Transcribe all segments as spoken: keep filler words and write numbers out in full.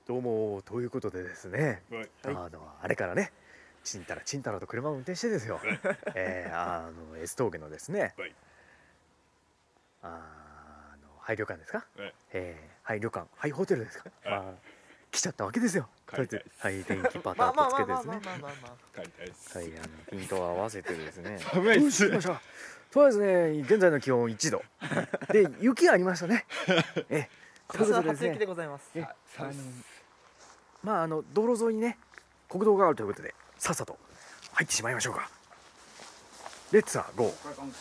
どうもということでですね、 はい、 あのあれからね、ちんたらちんたらと車を運転してですよ、はい、えー、あの S 峠のですね、はい、あの廃旅館ですか、はい、えー、廃旅館、廃ホテルですか、はい、まあ来ちゃったわけですよ。とりあえず、はい、電気パタッとつけてですね、 帰りたいです。 はい、あのピントを合わせてですね、 寒いっす。 そうですね、現在の気温いちどで雪ありましたね。えこちら初雪でございます。 えあのまああの道路沿いにね国道があるということでさっさと入ってしまいましょうか。レッツアゴー。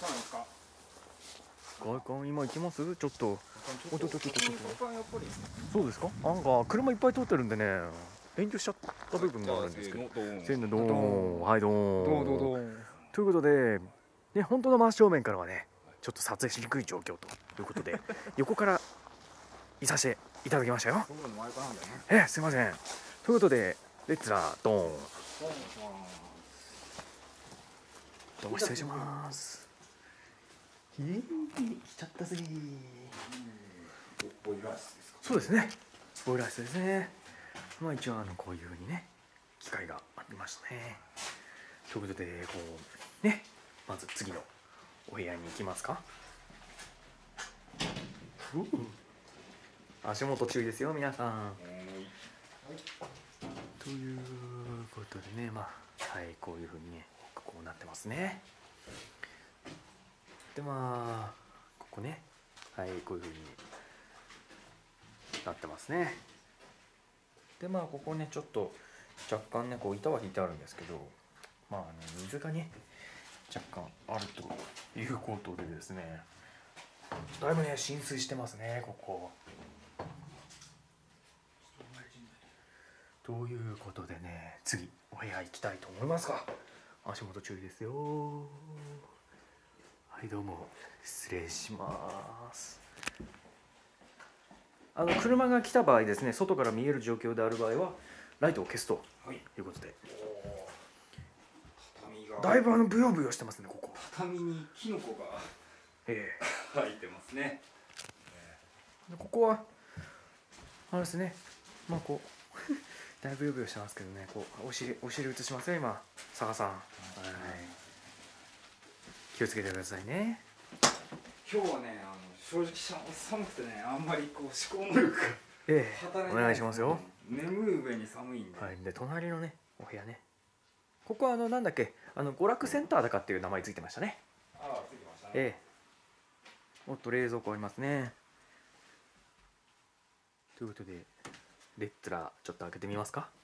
外観今行きます？ちょっとおっとっとっとっと。そうですか？なんか車いっぱい通ってるんでね、遠慮しちゃった部分があるんですけど。せーのドーン、はいドーン。ということでね、本当の真正面からはねちょっと撮影しにくい状況ということで横からいさせていただきましたよ。えすいません。ということでレッツラードーン。どうも失礼します。えー、来ちゃったぜー。 ボイラー室ですか？ そうですね、ボイラー室ですね。まあ一応あのこういうふうにね機械がありましたね。ということでこうね、まず次のお部屋に行きますか。足元注意ですよ皆さん。ということでね、まあはいこういうふうにねこうなってますね。でまあここね、はいこういうふうになってますね。でまあここねちょっと若干ねこう板は引いてあるんですけど、まああの水がね若干あるということでですね、だいぶね浸水してますねここ。ということでね、次お部屋行きたいと思いますが、足元注意ですよ。はいどうも失礼します。あの車が来た場合ですね、外から見える状況である場合はライトを消すということで、はい、だいぶあのブヨブヨしてますねここ。 畳にキノコが、ええ、生えてますね。 でここはあれですね、まあこうだいぶブヨブヨしてますけどね、こうお尻お尻映しますよ今佐賀さん、はい、気をつけてくださいね。 今日はね、あの正直寒くてね、あんまりこう思考能力が、 ええ、お願いしますよ。 眠い上に寒いんで。 はい、で隣のねお部屋ね、ここはあのなんだっけ、あの娯楽センターだかっていう名前ついてましたね。 ああついてましたね。 ええ、おっと冷蔵庫ありますね。ということでレッツラーちょっと開けてみますか。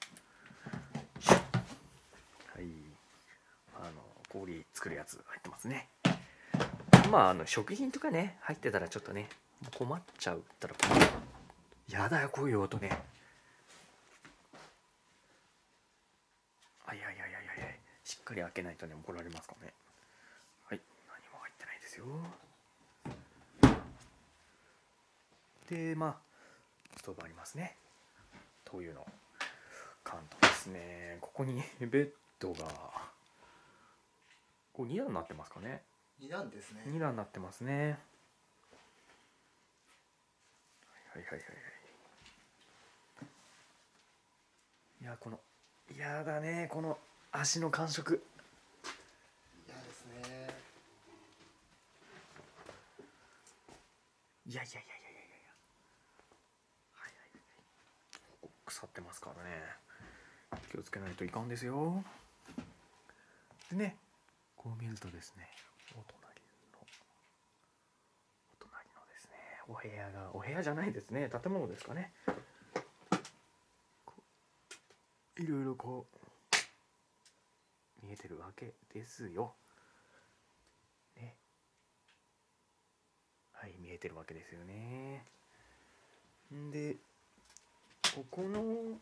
はい、あの氷作るやつ入ってますね。まああの食品とかね入ってたらちょっとね困っちゃうったらやだよこういう音ね。あいやいやいやいやいや、しっかり開けないとね怒られますかね。はい、何も入ってないですよ。でまあストーブありますね。灯油の缶とですね、ここにベッドがこうに段になってますかね。 に段ですね。 に段になってますね。はいはいはいはい。いやこのいやだねこの足の感触。 嫌ですね。 いやいやいやいやいやいや。はいはいはい。ここ腐ってますからね。気をつけないといかんですよ。でね、こう見るとですね、お隣のお隣のですね、お部屋がお部屋じゃないですね、建物ですかね。いろいろこう見えてるわけですよ。ね。はい、見えてるわけですよね。んで、ここの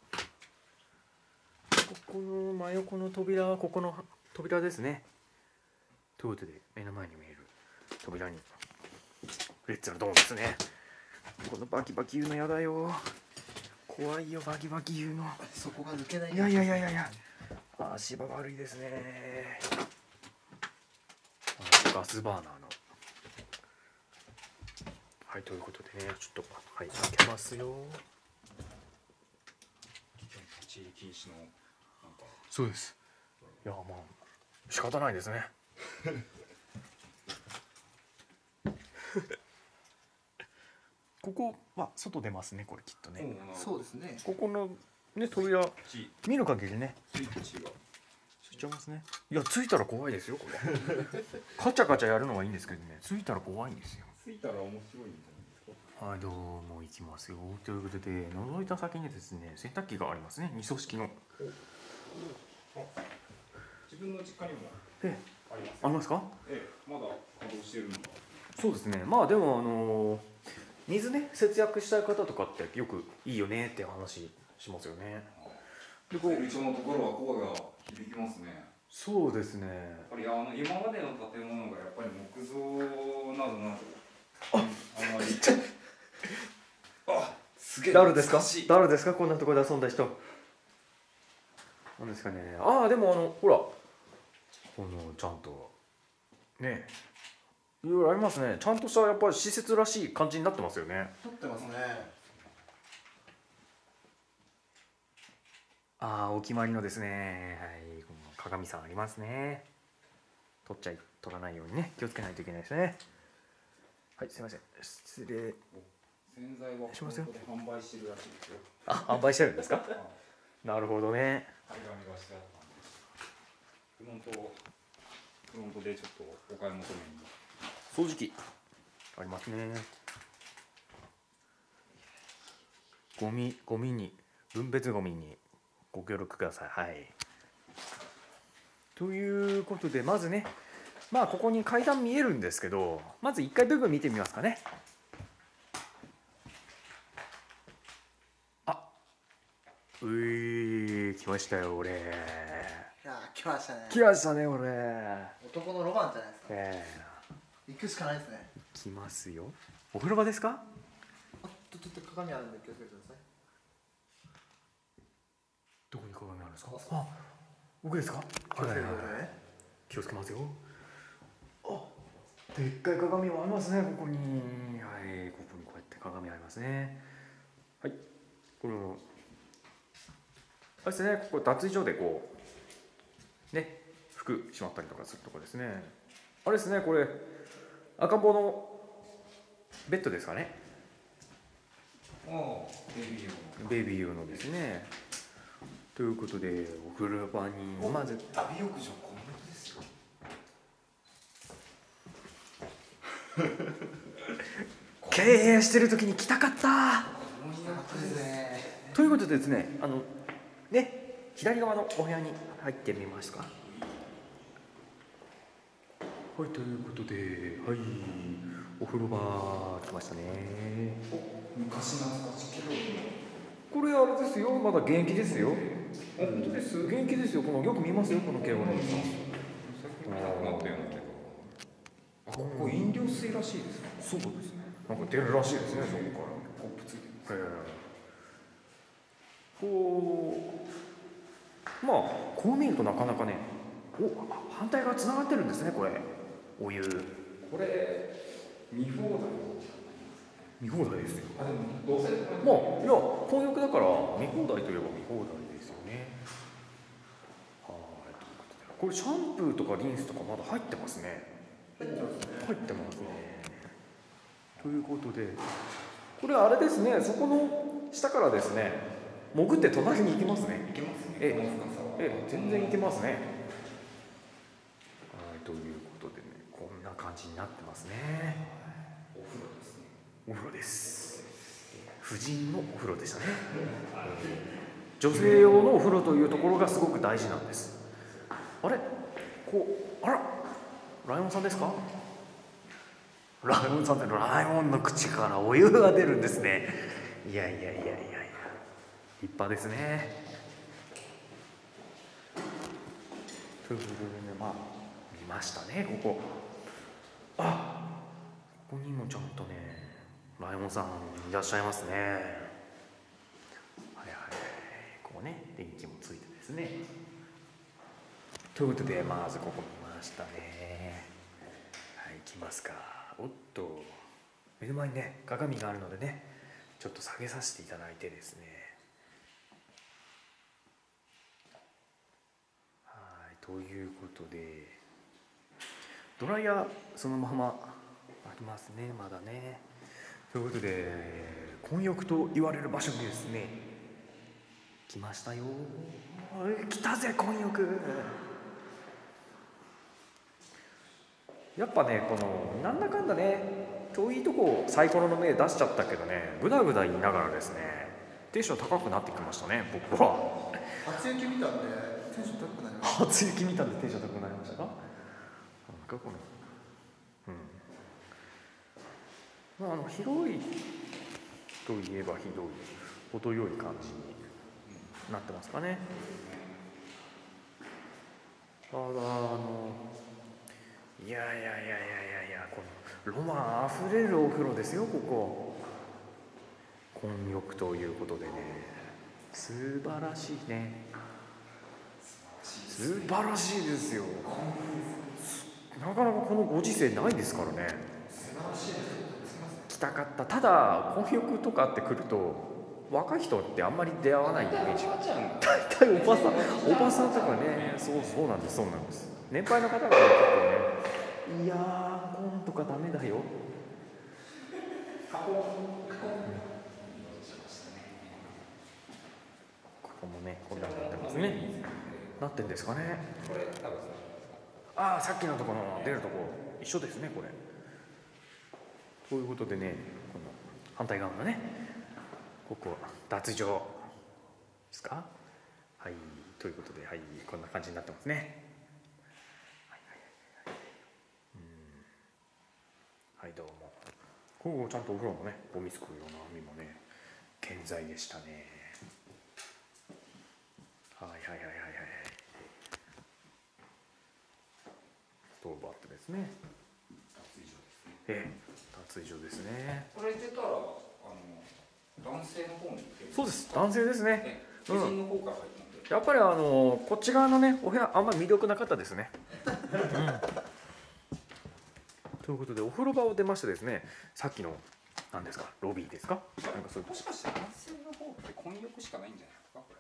ここの真横の扉はここの扉ですね。ということで目の前に見える扉にレッツラドーンですね。このバキバキ言うのやだよ。怖いよバキバキ言うの。 そこが抜けない。 いやいやいやいやいや。足場悪いですね。ガスバーナーの。はいということでね、ちょっとはい開けますよ。 禁止のなんか。 そうです。いやまあ仕方ないですね。ここは外出ますねこれきっとね。 そうですね。 ここのね扉見る限りねスイッチがついちゃいますね。いやついたら怖いですよこれ。カチャカチャやるのはいいんですけどね、ついたら怖いんですよ。 ついたら面白いんじゃないですか。 はいどうも行きますよということで覗いた先にですね洗濯機がありますね、二層式の。 自分の実家にもえあります。 ありますか？ ええ、まだ稼働してるのが。 そうですね。まあでもあの水ね節約したい方とかってよくいいよねって話しますよね。 でこう一応のところは声が響きますね。 そうですね。 やっぱりあの今までの建物がやっぱり木造などなどああまりあすげえ誰ですか？ 懐しい誰ですか？こんなところで遊んだ人。なんですかね。ああでもあのほらこのちゃんとねいろいろありますね。ちゃんとしたやっぱり施設らしい感じになってますよね。 撮ってますね。 ああお決まりのですね、はい、この鏡さんありますね。取っちゃい取らないようにね気をつけないといけないですね。はいすいません失礼洗剤はしますよ。 販売してるらしいですよ。 あ販売してるんですか？なるほどね。 張り紙がしてあったんでフロントフロントでちょっとお買い求めに掃除機ありますね。ゴミゴミに分別ゴミにご協力ください。はい。ということでまずねまあここに階段見えるんですけどまずいっかい部分見てみますかね。あうい来ましたよ俺。 いや来ましたね。 来ましたね俺。 男のロマンじゃないですか。 ええー、行くしかないですね。 ー、来ますよ。お風呂場ですか？ あちょっと鏡あるんで気をつけてください。 どこに鏡あるんですか？あ僕ですか？ 気をつけてくださいね。 気をつけますよ。あでっかい鏡もありますねここに。はいここにこうやって鏡ありますね。はいこれもあれですねここ脱衣所でこうね服しまったりとかするとこですね。あれですねこれ赤ん坊のベッドですかね。 ああベビー用のベビー用のですね。ということでお風呂場にまず旅浴場こんなですよ。 経営してる時に来たかった。 もういいなことですね。 ということでですねあのね左側のお部屋に入ってみますか。はいということではいお風呂場来ましたね。 昔懐かしいけどこれあれですよまだ現役ですよ。本当です現役ですよ。このよく見ますよこのケーブルさん。 最近見なくなったようなけどあここ飲料水らしいですね。 そうですね。なんか出るらしいですねそこから。 コップついてます。 えー、こうまあこう見るとなかなかねお反対側つながってるんですねこれお湯これ見放題見放題ですよ。 あでもどうせまあいや混浴だから見放題といえば見放題ですよね。はいということでこれシャンプーとかリンスとかまだ入ってますね。 入ってますね。 入ってますね。ということでこれあれですねそこの下からですね潜って隣に行きますね。 いけますね。 えこの深さはええ全然行けますね。はいということでねこんな感じになってますね。 お風呂ですね。 お風呂です。婦人のお風呂でしたね。女性用のお風呂というところがすごく大事なんです。あれこうあらライオンさんですか？ライオンさんってライオンの口からお湯が出るんですね。いやいやいやいやいや立派ですね。ということでねまあ見ましたねここ。あここにもちゃんとねライオンさんいらっしゃいますね。はいはいこうね電気もついてですね。ということでまずここ見ましたね。はい行きますか。おっと目の前にね鏡があるのでねちょっと下げさせていただいてですねということでドライヤーそのままありますね、まだね。ということで混浴と言われる場所にですね来ましたよ。来たぜ混浴。やっぱねこのなんだかんだね遠いとこサイコロの目出しちゃったけどね、ぐだぐだ言いながらですねテンション高くなってきましたね僕は。 初雪見たんでテンション高くなりました。 初雪見たんでテンション高くなりましたか。なんかこのうんまああの広いといえば広い程よい感じになってますかね。ただあのいやいやいやいやいやいやこのロマンあふれるお風呂ですよここ。混浴ということでね素晴らしいね。素晴らしいですよ。なかなかこのご時世ないですからね。来たかった。ただ混浴とかって来ると若い人ってあんまり出会わないイメージが。大体おばさんおばさんとかね、そうそうなんですそうなんです。年配の方が結構ね、いやーコンとかダメだよ。ここもねこんなになってますね。なってんですかね。ああさっきのところの出るとこ一緒ですねこれ。ということでねこの反対側のねここ脱衣所ですか。はいということではいこんな感じになってますね。はいはいはいはい、うんはいどうも。ここちゃんとお風呂もねゴミすくうような網もね健在でしたね。はいはいはいはいはい。ストーブあってですね。ええ、脱衣所ですね。 これ出たらあの男性の方に行ける。 そうです男性ですね。 婦人の方から入ったんで。 やっぱりあのこっち側のねお部屋あんまり魅力なかったですね。うん、ということでお風呂場を出ましてですねさっきの何ですかロビーですか。なんかそういうもしかして男性の方って混浴しかないんじゃないですかこれ。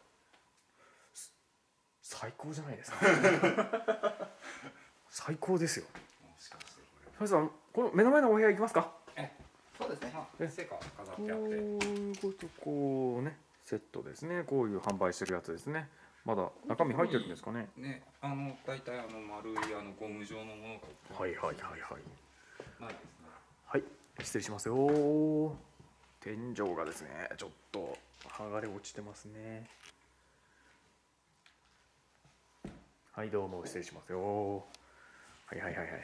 最高じゃないですか。最高ですよ。 もしかしてこれ。 皆さんこの目の前のお部屋行きますか。 えそうですね。まあ成果飾ってあって。 こういうことこうねセットですね。こういう販売してるやつですね。まだ中身入ってるんですかね。 ねあの大体あの丸いあのゴム状のものが。 はいはいはいはい。 ないですね。 はい失礼しますよ。天井がですねちょっと剥がれ落ちてますね。はいどうも失礼しますよ。はいはいはいはいはい。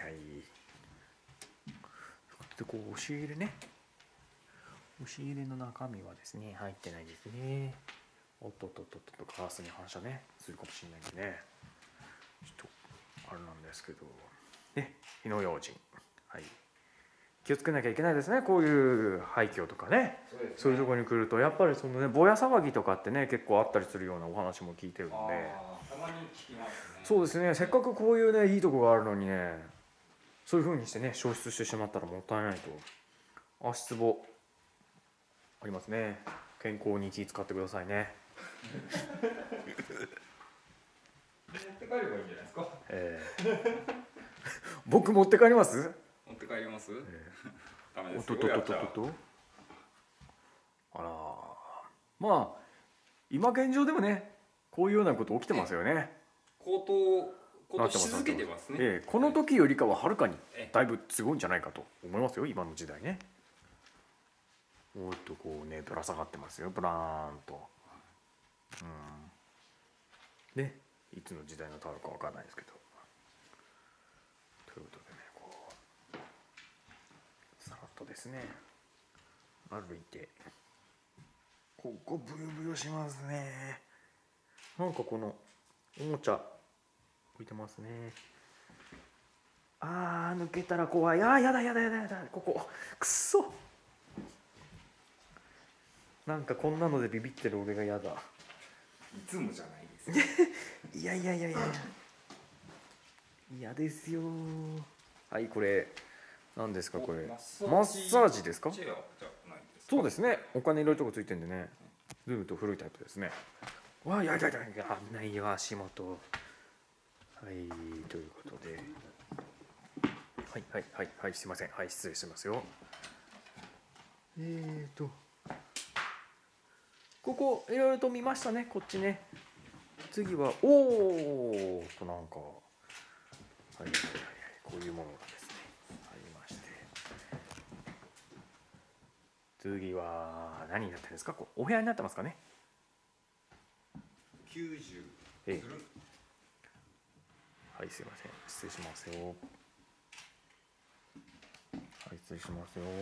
でこう押し入れね。押し入れの中身はですね入ってないですね。おっとっとっとっとガラスに反射ねするかもしれないんでね。ちょっとあれなんですけどね火の用心はい気をつけなきゃいけないですね。こういう廃墟とかねそうですね、そういうところに来るとやっぱりそのねぼや騒ぎとかってね結構あったりするようなお話も聞いてるんで。 たまに聞きますね。 そうですねせっかくこういうねいいとこがあるのにねそういう風にしてね消失してしまったらもったいないと。足つぼありますね。健康に気使ってくださいね。 持って帰ればいいんじゃないですか。 えー、僕持って帰ります。 持って帰ります。 えー、 ダメですよ。 おっとっとっとっとっと。あらまあ今現状でもねこういうようなこと起きてますよね。 高騰高騰し続けてますね。 ええ、この時よりかははるかにだいぶすごいんじゃないかと思いますよ今の時代ね。おっとこうねぶら下がってますよブラーンと。うんねいつの時代のタオルかわかんないですけど。ということでねこうさらっとですね歩いてここブヨブヨしますね。なんかこのおもちゃ置いてますね。あー抜けたら怖い。あーやだやだやだやだここくっそ。なんかこんなのでビビってる俺がやだ。 いつもじゃないです。 いやいやいやいや嫌ですよ。はいこれ何ですかこれ。マッサージですか。そうですねお金入れるとこついてんでねずっと古いタイプですね。わあやだやだ危ないよ足元。 はいということで、はいはいはいはいすいません、はい失礼しますよ。えーとここいろいろと見ましたね、こっちね。次はおおとなんかはいはいはいはいこういうものがですねありまして、次は何になってるんですか。こうお部屋になってますかね。 きゅうじゅうええ、はいすいません失礼しますよ。はい失礼しますよ。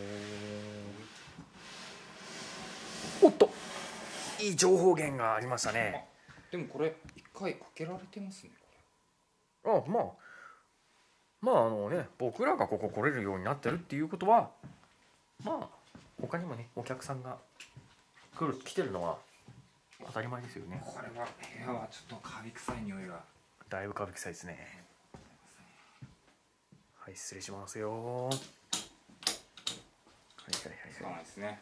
おっといい情報源がありましたね。 でもこれ一回かけられてますね。 あまあまああのね僕らがここ来れるようになってるっていうことはまあ他にもねお客さんが来る来てるのは当たり前ですよね。 これは部屋はちょっとカビ臭い匂いがだいぶカビ臭いですね。はい失礼しますよ。はいはいはいつかないですね。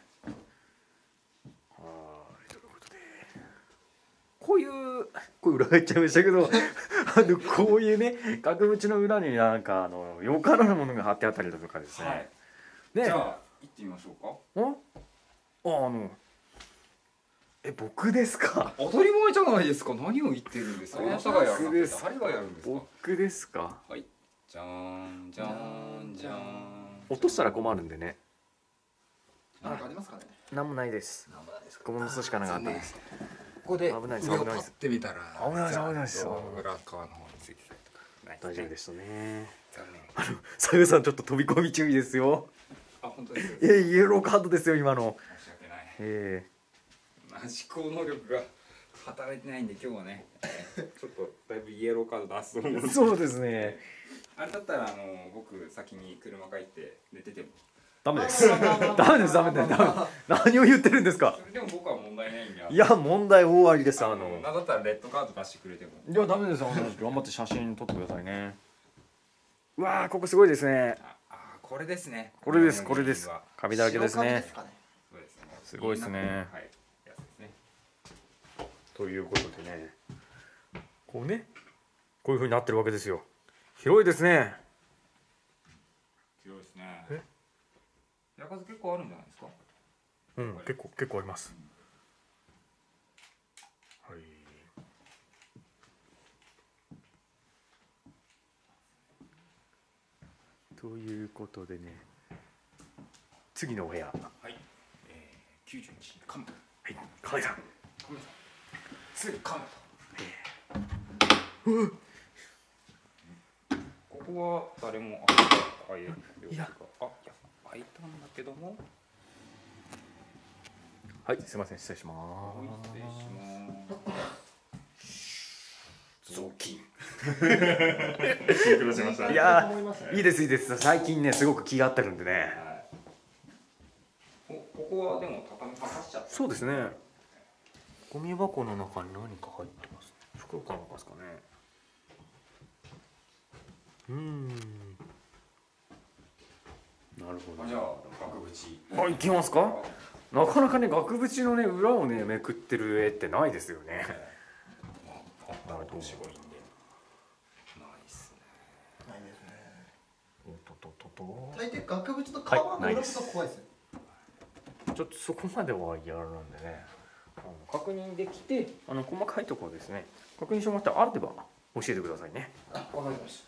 はいということでこういうこれ裏返っちゃいましたけどあのこういうね額縁の裏になんかあのよからぬものが貼ってあったりだとかですね、 はい、 ねじゃあ行ってみましょうか。 ああのえ僕ですか。 当たり前じゃないですか。何を言ってるんですか。あなたがやるんですか。誰がやるんですか。 僕ですか。 はい。じゃーんじゃーんじゃーん。 落としたら困るんでね。 なんかありますかね。 なんもないです。 なんもないですか。 小物としかなかったです。 ここで危ないです上を立ってみたら危ないです危ないです裏側の方についてたりとか。 大丈夫でしたね。 残念。 あのさゆさんちょっと飛び込み注意ですよ。 あ本当です。 えイエローカードですよ今の。 申し訳ない。 ええ思考能力が働いてないんで今日はね、ちょっとだいぶイエローカード出すと思うんです。 そうですね。 あれだったらあの僕先に車帰って寝ててもダメです。ダメですダメですダメ。何を言ってるんですか。 それでも僕は問題ないんで。 いや問題大ありです。あのなんだったらレッドカード出してくれても。 いやダメです。頑張って写真撮ってくださいね。うわあここすごいですね。 ああこれですね。 これですこれです。カビだらけですね。 そうですね。 すごいですね。 はい。やつですね。 ということでね、こうねこういう風になってるわけですよ。広いですね。 広いですね。 え部屋数結構あるんじゃないですか。 うん結構結構あります。はい。ということでね、次のお部屋。 はい。えー、きゅうじゅういちカム。 はい。河合さん。 カムさん。すぐカムうわここは誰も開けた開えるいやあいや開いたんだけども。 はいすいません失礼しまはいす。 失礼します雑巾シンクロしましたね。 いやいいですいいです。最近ねすごく気が合ってるんでね。 はい、おここはでも畳み剥がしちゃった。 そうですね。ゴミ箱の中に何か入ってます。袋かなんかですかね。うーん。なるほど。 じゃあ額縁。 あ、行きますか。なかなかね額縁のね裏をねめくってる絵ってないですよね。 なるほど。絞りんで。ないっすね。 ないですね。 おっとっとっとっと。 大抵額縁と革の裏が怖いですよ。 ちょっとそこまではやらなんでね。あの確認できてあの細かいところですね。確認してもらってあれば教えてくださいね。 あ、わかりました。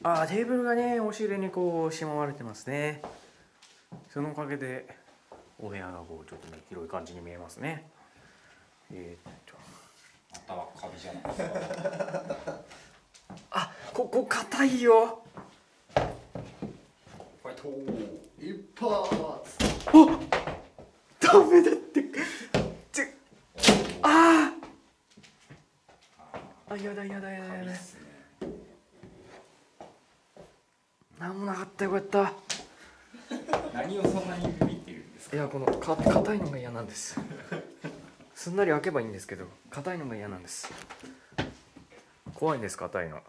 あーテーブルがね押し入れにこうしまわれてますね。そのおかげでお部屋がこうちょっとね広い感じに見えますね。えー、っとまたはカビじゃないですか。 あここ硬いよ。 ファイト一発。 あダメだってちあーあやだやだやだやだ。なんもなかったよかった。 何をそんなにビビっているんですか。 いやこのか硬いのが嫌なんです。すんなり開けばいいんですけど硬いのが嫌なんです。怖いんです硬いの。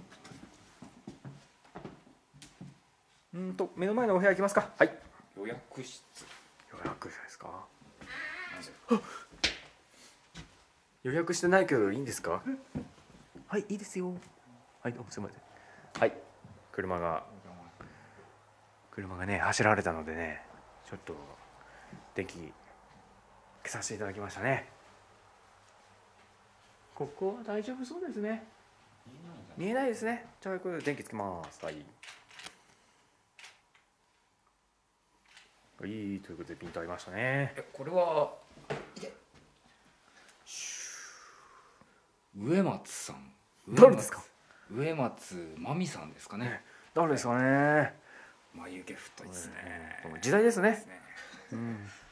うんと目の前のお部屋行きますか。はい。 予約室。 予約ですか。 予約してないけどいいんですか？はい、いいですよ。はい、どうもすいません。はい、車が車がね走られたのでね、ちょっと電気消させていただきましたね。ここは大丈夫そうですね。見えないですね。じゃあこれで電気つけます。はい。はい、ということでピント合いましたね。 え、これは植松さん。 誰ですか？ 植松真美さんですかね。 誰ですかね。 眉毛太いですね。 時代ですね。うん。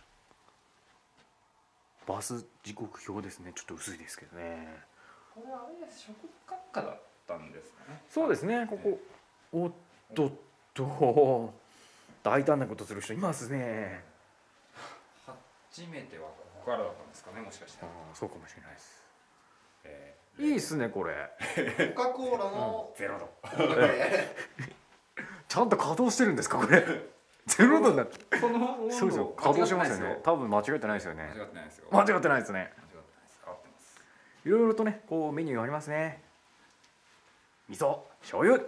バス時刻表ですね。ちょっと薄いですけどね。 これあれ食学科だったんですかね。 そうですね。ここ、おっとっと大胆なことする人いますね。 初めてはここからだったんですかね、もしかして。 ああ、そうかもしれないです。 えー、いいっすねこれ。 コカ・コーラのゼロ度。 ちゃんと稼働してるんですかこれ。ゼロ度になって。 この温度そうですよ。稼働してますよね。多分間違えてないですよね。 間違ってないですよ。 間違ってないですね。 間違ってないです。変わってます。 いろいろとね、こうメニューがありますね。味噌、醤油。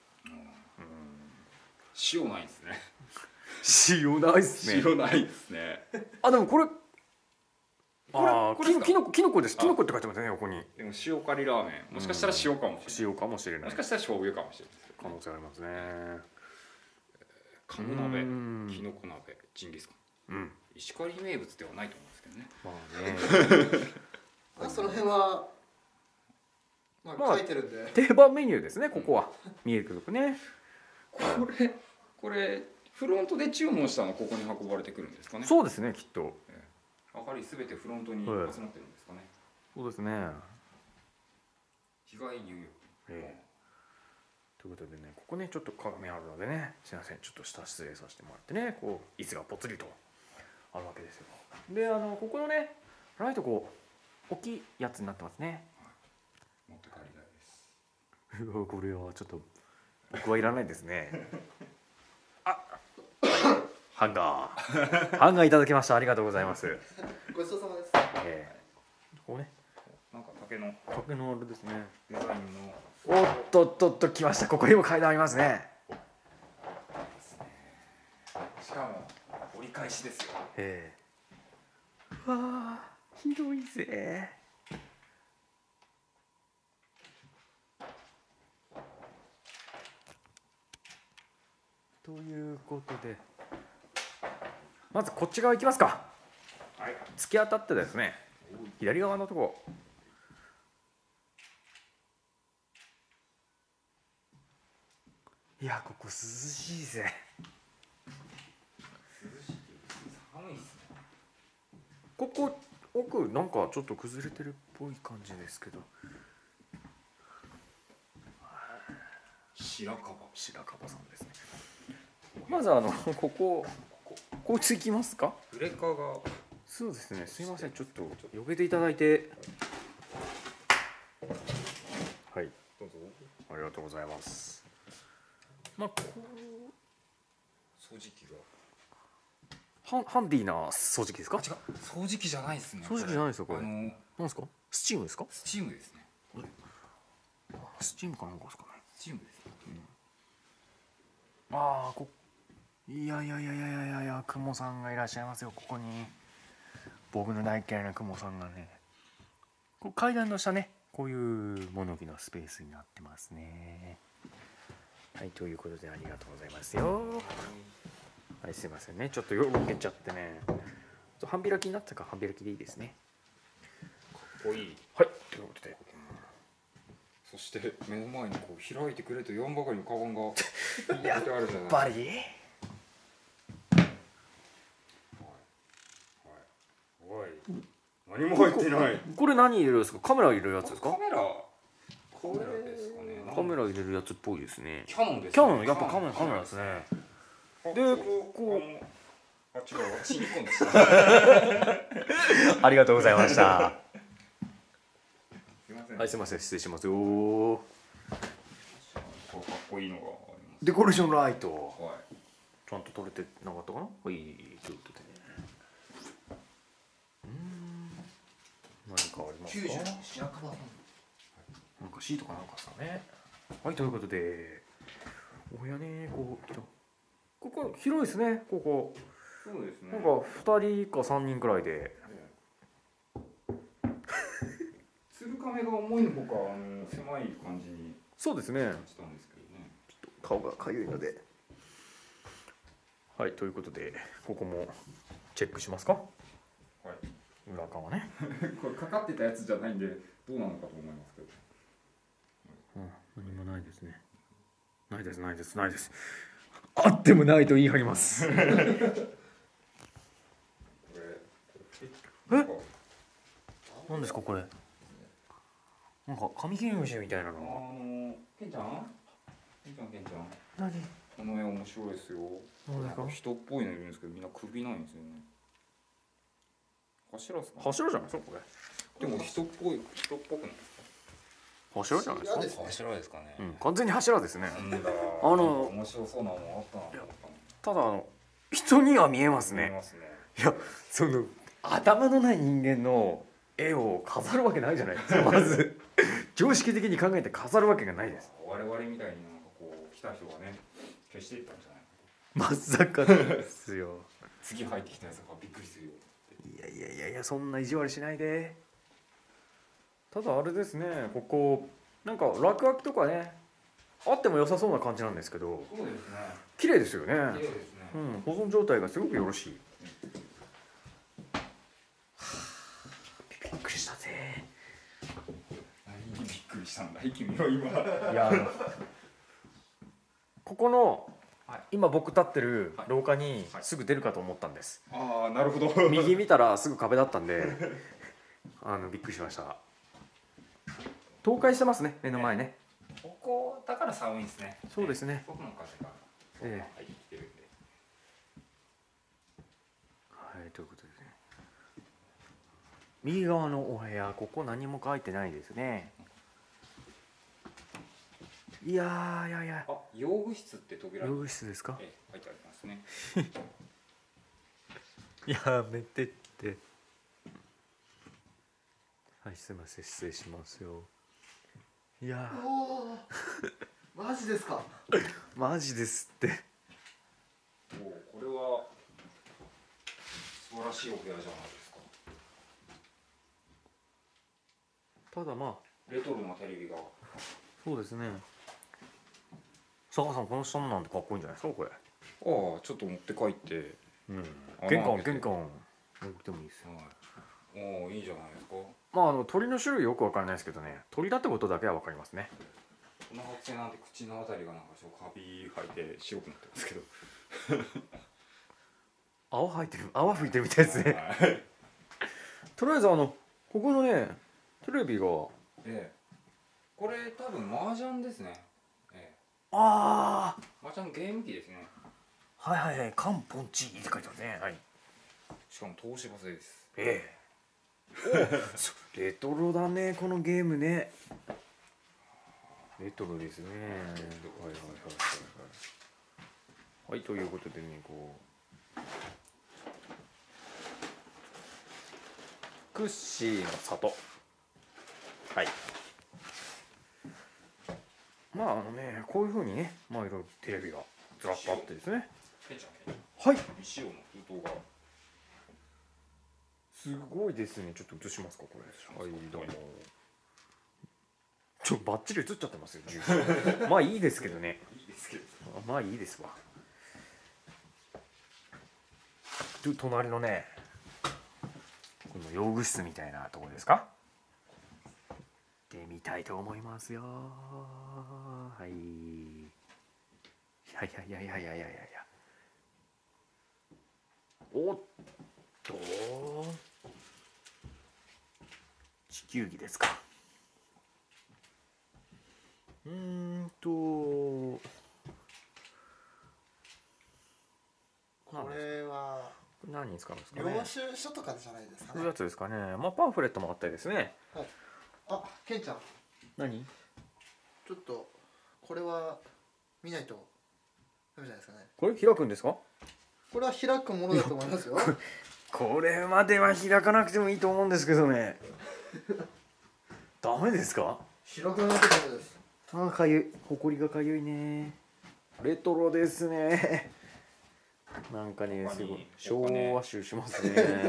塩ないですね。 塩ないっすね。 塩ないですね。 あ、でもこれ。ああ、 これきのこ、きのこです。きのこって書いてますね、横に。 でも塩カリラーメン、もしかしたら塩かもしれない。 塩かもしれない。 もしかしたら醤油かもしれない。 可能性ありますね。 カモ鍋、きのこ鍋、ジンギスカン。うん。石狩名物ではないと思うんですけどね。 まあね。その辺は。まあ、書いてるんで。 定番メニューですね、ここは。見えるけどね。 これ、これ、フロントで注文したのここに運ばれてくるんですかね。 そうですね、きっと。 明かりすべてフロントに集まってるんですかね。 そうですね。 日帰り入浴。 ええ。ということでね、ここねちょっと鏡あるのでね、すいません、ちょっと下失礼させてもらってね、こう椅子がぽつりとあるわけですよ。で、あのここのねライトこう大きいやつになってますね。 持って帰りたいです。 これはちょっと僕はいらないですね。あ、ハンガー、ハンガーいただきました。ありがとうございます。 ごちそうさまです。 ええ、こうね、 なんか竹の竹のあれですね。 デザインの。 おっとっとっと来ました。ここにも階段ありますね。 しかも折り返しですよ。 ええ。うわあ、広いぜ。ということで、まずこっち側行きますか。 はい。 突き当たってですね、左側のとこ。いや、ここ涼しいぜ。 涼しい。寒いですね。 ここ奥なんかちょっと崩れてるっぽい感じですけど。 白樺。 白樺さんですね。まずあのこここいつ行きますか。 ブレカが。 そうですね。すいません、ちょっと避けていただいて。はい。 どうぞ。 ありがとうございます。まあこう掃除機が。 ハンハンディーな掃除機ですか。 違う。掃除機じゃないですね。 掃除機じゃないですよこれ。 あのなんですか。スチームですか。 スチームですね。 スチームかなんかですかね。 スチームですね。 うん、ああ、こ。いやいやいやいやいやいや、クモさんがいらっしゃいますよ、ここに。僕の大嫌いなクモさんがね。こう階段の下ね、こういう物置のスペースになってますね。はい、ということでありがとうございますよ。はい、すいませんね、ちょっとよけちゃってね。半開きになったか、半開きでいいですね。 かっこいい。 はい、ということで。 そして目の前にこう開いてくれと言わんばかりのカバンがやっぱり。 おい、何も入ってない。 これ何入れるんですか。カメラ入れるやつですか。 カメラ。カメラですかね。 カメラ入れるやつっぽいですね。 キャノンです。 キャノン、やっぱカメラ、カメラですね。で、こう。 あ、違う、私に込んでした。 ありがとうございました。 すいません。 はい、すいません、失礼しますよ。 かっこいいのがあります。 デコレーションライト。 はい。 ちゃんと撮れてなかったかな。はい、ということでね。うん。何かありますますか。なんかシートかなんかですかね。はい、ということでお部屋ね、こうここ広いですね。ここそうですね。 なんかふたりかさんにんくらいで。 鶴亀が思いのほかあの狭い感じにそうですね。 したんですけどね。 ちょっと顔がかゆいので。はい、ということでここもチェックしますか。 はい。 裏側ね。 これかかってたやつじゃないんでどうなのかと思いますけど。 うん、何もないですね。ないですないですないです。あってもないと言い張ります。 これえ？何ですかこれ。なんか紙切れ虫みたいなあの。 のケンちゃん？ケンちゃんケンちゃん。 何？ この絵面白いですよ。 何ですか？ 人っぽいのいるんですけどみんな首ないんですよね。柱ですか？ 柱じゃないですかこれ。 でも人っぽい人っぽくないですか？ 柱じゃないですか。 ですね。 柱ですかね。 うん、完全に柱ですね。 なんだ。 あの面白そうなものあったなと思ったの。 ただあの人には見えますね。 見えますね。 いや、その頭のない人間の絵を飾るわけないじゃないですか。まず常識的に考えて飾るわけがないです。 我々みたいになんかこう来た人がね消していったんじゃないかまさかですよ。 と。次入ってきたやつがびっくりするよ。 いやいやいやいや、そんな意地悪しないで。ただあれですね、ここなんか落書きとかねあっても良さそうな感じなんですけど、 そうですね。 綺麗ですよね。 綺麗ですね。 うん、保存状態がすごくよろしい。びっくりしたぜ。 何にびっくりしたんだい君は今。 いや、あのここの、 はい今僕立ってるはい廊下にはいすぐ出るかと思ったんです。 ああなるほど。 右見たらすぐ壁だったんで、あのびっくりしました。倒壊してますね、目の前ね。 ここだから寒いんですね。 そうですね。 外の風がえ入ってきてるんで。 はい、ということですね。右側のお部屋、ここ何も書いてないですね。いやーいやいや。 あ、用具室って扉に用具室ですか。 え書いてありますね。 やめてって。はい、すみません、失礼しますよ。いやおお、マジですか。 マジですって。 おお、これは素晴らしいお部屋じゃないですか。 ただまあレトロなテレビが。 そうですね。佐賀さん、この下のなんてかっこいいんじゃないですかこれ。 ああ、ちょっと持って帰って。 うん、 あ玄関開けて玄関置いてもいいですよ。 はい。おお、いいじゃないですか。 まああの鳥の種類よくわからないですけどね、鳥だってことだけはわかりますね。 この発生なんて口のあたりがなんかちょっとカビ生えて白くなってますけど。 泡吐いてる、泡吹いてるみたいですね。 はいとりあえずあのここのねテレビが、 ええ、これ多分麻雀ですね。ええ、 ああ、 麻雀ゲーム機ですね。 はいはいはい、カンポンチって書いてますね。はい。 しかも東芝製です。 ええ。お、レトロだねこのゲームね。レトロですね。はいはいはいはいはい。はい、ということでね、こうクッシーの里。はい。まああのね、こういう風にね、まあいろいろテレビがずらっとあってですね。 ケンちゃんケンちゃんはい。 未使用の封筒が。 すごいですね。ちょっと映しますかこれ。はい、どうも。ちょバッチリ映っちゃってますよ。住所まあいいですけどね。 いいですけど。 まあいいですわ。と隣のね、この用具室みたいなところですか。で見たいと思いますよ。はい。いやいやいやいやいやいやいや。おっと。地球儀ですか。うーんとこれはこれ何に使うんですかね。 領収書とかじゃないですかねそういうや。つですかね。まあパンフレットもあったりですね。 はい。あ、ケンちゃん、 何？ ちょっとこれは見ないとダメじゃないですかね。 これ開くんですか？ これは開くものだと思いますよ。 これまでは開かなくてもいいと思うんですけどね。 ダメですか？ 白くなってダメです。 ああ、かゆい。ほこりがかゆいね。レトロですね。なんかね、すごい昭和集しますね。 うん、中にい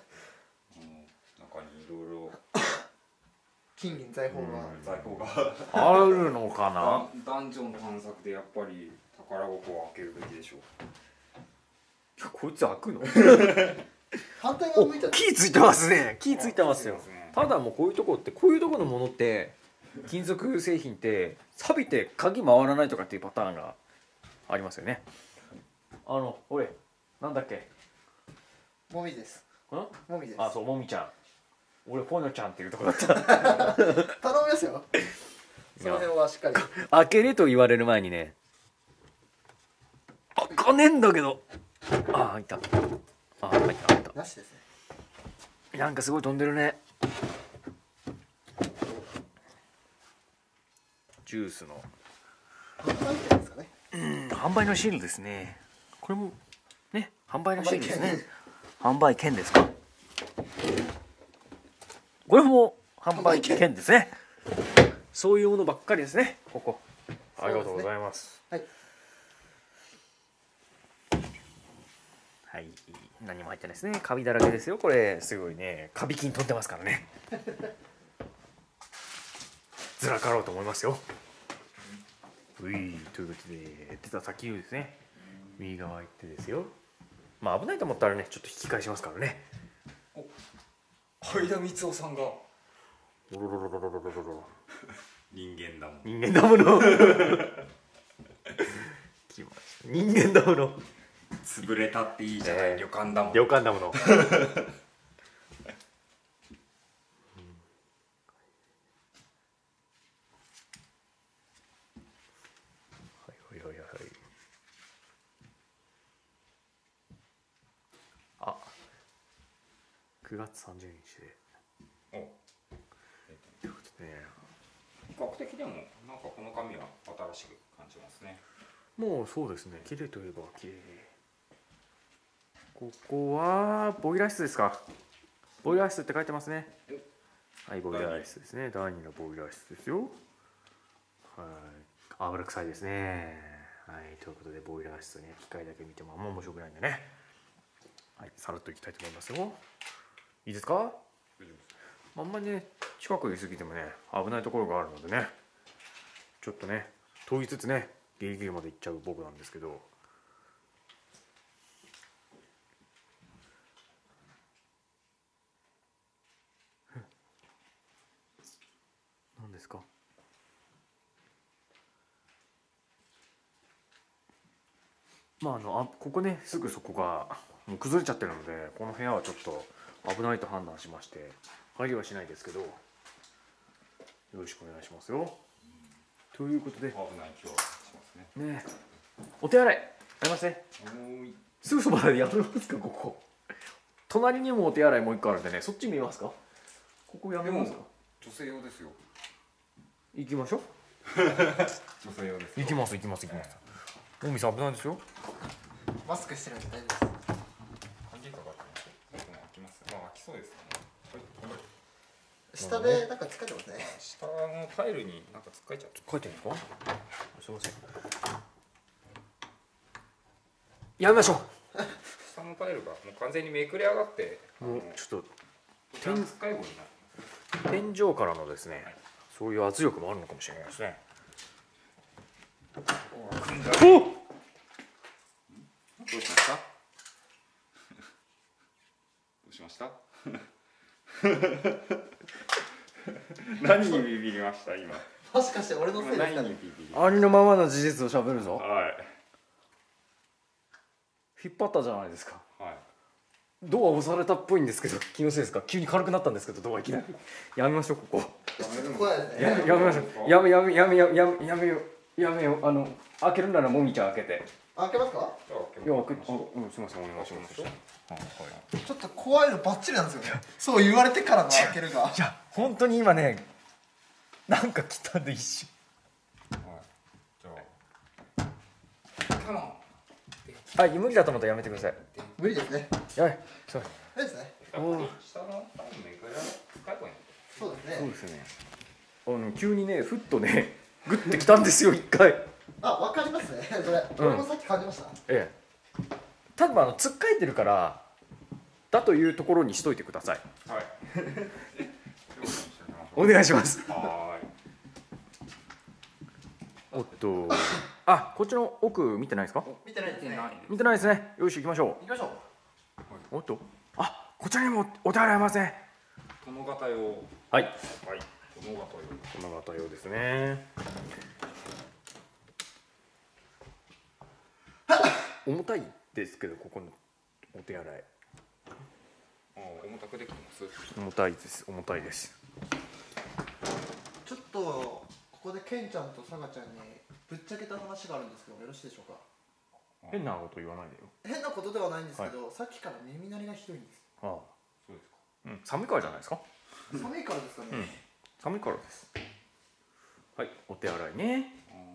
ろいろ金銀財宝が、 財宝があるのかな。 ダンジョン探索でやっぱり宝箱を開けるべきでしょう。 こいつ開くの？ 反対側向いたら木ついてますね。木ついてますよ。 ついてますね。 ただもうこういうとこってこういうとこのものって金属製品って錆びて鍵回らないとかっていうパターンがありますよね。あの俺なんだっけ？ もみじです。 ん？ もみじです。 あ、そう、もみちゃん。俺ポニョちゃんっていうとこだった。 頼みますよ。その辺はしっかり。 開けれと言われる前にね、開かねえんだけど。あ、開いた。あ、開いた開いた。 なしですね。 なんかすごい飛んでるね。ジュースの販売店ですかね。 うん、販売のシールですね。これもね、販売のシールですね。販売券ですか。これも販売券ですね。そういうものばっかりですね。ここ。ありがとうございます。 はい。 はい、何も入ってないですね。カビだらけですよ。これすごいね。カビ菌飛んでますからね。ずらかろうと思いますよ。うい、ということで出た先にですね、右側行ってですよ。まあ危ないと思ったらね、ちょっと引き返しますからね。 お、相田光夫さんがおろろろろろろろろ。 人間だもん。 人間ダムの。来ました。人間ダムの。 潰れたっていいじゃない、 えー旅館だもん。 旅館ダムの。はいはいはいはい。あ、くがつさんじゅうにちで。 お、 ということでね。 比較的でもなんかこの紙は新しく感じますね。 もうそうですね。綺麗といえば綺麗。ここはボイラー室ですか。ボイラー室って書いてますね。はい、ボイラー室ですね。だいにのボイラー室ですよ。はい。油臭いですね。はい、ということでボイラー室ね、機械だけ見てもあんま面白くないんでね。はい、さらっといきたいと思いますよ。いいですか？あんまりね、近くに過ぎてもね、危ないところがあるのでね。ちょっとね、遠いつつね、ギリギリまで行っちゃう僕なんですけど。何ですか？まああのあここね、すぐそこがもう崩れちゃってるので、この部屋はちょっと危ないと判断しまして入りはしないですけど、よろしくお願いしますよ。ということで危ない気はしますね。 ね、お手洗いありますね。 おい、 すぐそばでやめますか？ここ隣にもお手洗いもう一個あるんでね、そっち見ますか？ここやめますか？ 女性用ですよ。 行きましょう。 女性用です。 行きます行きます行きます。大見さん危ないですよ。 マスクしてるんで大丈夫です。 鍵かかってます。僕も開きます。まあ開きそうですね。はい、 下でなんかつかってますね。 下のタイルになんかつっかえちゃう。 書いてるんですか？すいません。やめましょ下のタイルがもう完全にめくれ上がって、 う。もうちょっ天つっかえ棒になってと天井からのですね、そういう圧力もあるのかもしれないですね。 ます。 おっ！ どうしました？どうしました？何にビビりました今？ もしかして俺のせいですか何にね。 ビビり？ ありのままの事実をしゃべるぞ。 は引っ張ったじゃないですか。 いはい。 ドア押されたっぽいんですけど、気のせいですか？急に軽くなったんですけど、ドアいきなり。やめましょう、ここ。 ちょっと怖いですね。 ややめましょう。やめやめやめやめやめやめよう。やめよう。あの開けるならもみちゃん開けて。 開けますか？ じゃあいや開けあうんすみませんお願いします。はいはい。 ちょっと怖いのバッチリなんですよね。そう言われてからの開けるが。 いや本当に今ね、なんか来たんで一瞬。 はい。じゃあ。カモン。 はい無理だと思ったらやめてください。 無理ですね。 やばい。そう無理ですね。 やっぱり下のタイルめくれ上がってつっかえ棒になってる。 そうですね。 そうですよね。 あの急にねふっとねグッてきたんですよ一回。 あ、わかりますねそれ、俺もさっき感じました。 ええ、多分あのつっかえてるからだというところにしといてください。 はいお願いします。 はおっと、あ、こっちの奥見てないですか？ 見てないですね。 見てないですね。よし行きましょ行きましょう。 う。おっと、あ、こちらにもお手洗いありますね。 い。殿方用。 はい。 はい。殿方用。 殿方用ですね。重たいですけどここのお手洗い。 あ、重たくできてます。 重たいです。重たいです。 ちょっとここでケンちゃんとサガちゃんにぶっちゃけた話があるんですけどよろしいでしょうか？ 変なこと言わないでよ。 変なことではないんですけど、はい、さっきから耳鳴りがひどいんです。 ああ、 そうですか。 うん、寒いからじゃないですか？ 寒いからですかね。うん、 寒いからです。はい、お手洗いね。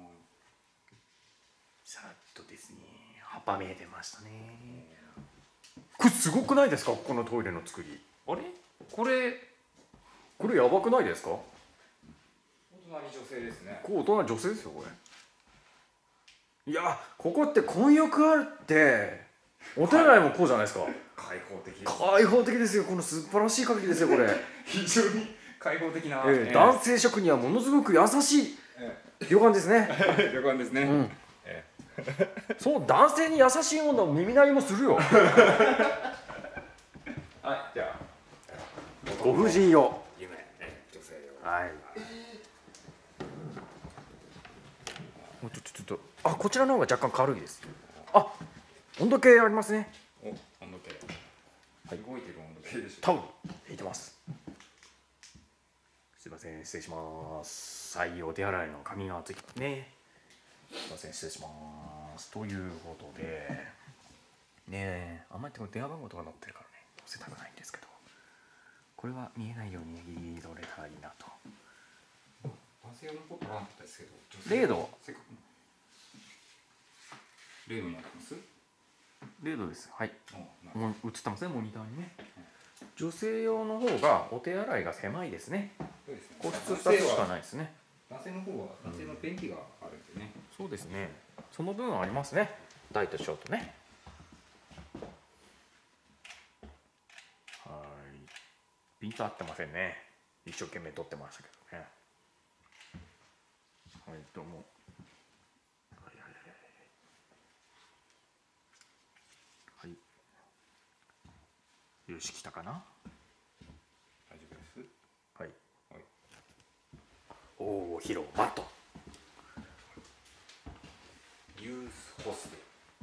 さっとですね、はぱめ出ましたね。これすごくないですか？このトイレの作り。 あれ？これこれやばくないですか？ お隣女性ですね。 ここ大人女性ですよこれ。いや、ここって混浴あるってお手洗いもこうじゃないですか。 開放的です。 開放的ですよ。この素晴らしい鍵ですよこれ。 非常に開放的な、 えー、男性職にはものすごく優しい旅館ですね。 旅館ですね。うん、 えー、そう、男性に優しいものは耳鳴りもするよ。はい、 じゃあご婦人用夢、女性用。 はい。もうちょっとちょっと、あ、こちらの方が若干軽いです。あ、温度計ありますね。 お、温度計。はい、動いてる温度計でしょ。 タオル引いてます。すいません、失礼します。はい、お手洗いの紙がついてますね。すいません、失礼します。ということでねえ、あんまり電話番号とか載ってるからね載せたくないんですけど、これは見えないように握り取れたらいいなと。 男性用のことはあったですけど、 零度零度になってます？ 零度です。はい。もう映ってますね、モニターにね。女性用の方がお手洗いが狭いですね。 そうですね。 個室ふたつしかないですね。 男性の方は男性の便器があるんでね。 そうですね。その分ありますね。大と小とね。はい。ピント合ってませんね。一生懸命撮ってましたけどね。はい、どうも。はいはいはい。はい。よし、来たかな。 大丈夫です。 はい。はい、おお、広場と。 ユースホステ。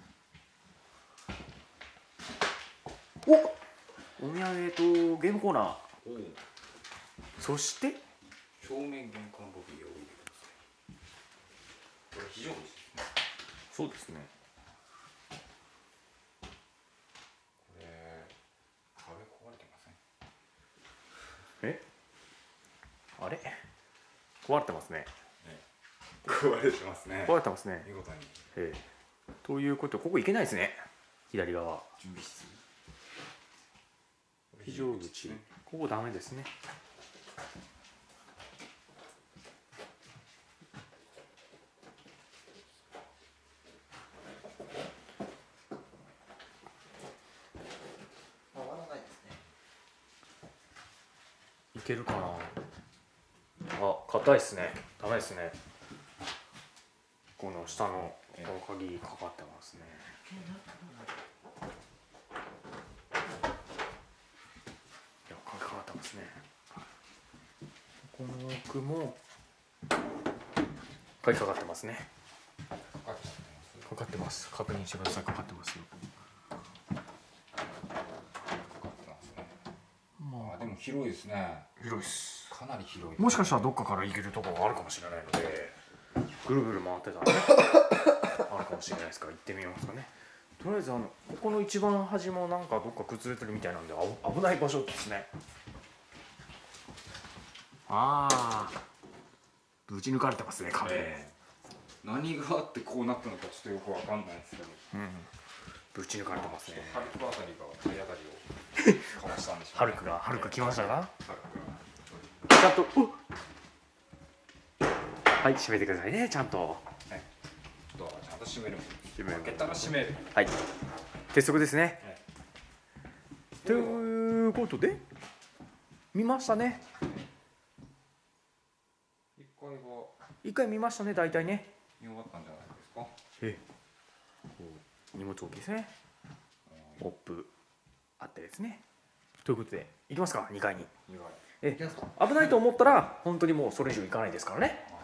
お、お土産とゲームコーナー。 おお。 そして正面玄関ロビーを置いてください。これ非常口ですね。 そうですね。 これ壁壊れてません？ え？あれ？壊れてますね。 ね、壊れてますね。 壊れてますね。 見事に。 ええ。ということでここ行けないですね。左側。 準備室。 非常口。ここダメですね。 回らないですね。 いけるかな。あ、硬いですね。ダメですね。この下のこの鍵かかってますね。いや、鍵かかってますね。この奥も鍵かかってますね。かかってます。確認してください。かかってますよ。 まあでも広いですね。 広いです。 かなり広い。 もしかしたらどっかから行けるところがあるかもしれないので、ぐるぐる回ってたらねあるかもしれないですから行ってみますかね。とりあえずあのここの一番端もなんかどっか崩れてるみたいなんであ危ない場所ですね。ああ、ぶち抜かれてますね壁、えー、何があってこうなったのかちょっとよくわかんないですけど、 うん、ぶち抜かれてますね。 ハルクあたりが体当たりをかましたんでしょうね。 ハルクがハルク来ましたか？ ハルクがちゃんと、おっ、 はい閉めてくださいねちゃんと。 はい、ドアはちゃんと閉める。 閉める。 開けたら閉める。 はい鉄則ですね、 はい、 ということで見ましたね。 一回は一回見ましたね大体ね。 見終わったんじゃないですか。 ええ、荷物置きですね。モップあってですね。ということで行きますかにかいに。 にかいえ危ないと思ったら本当にもうそれ以上行かないですからね。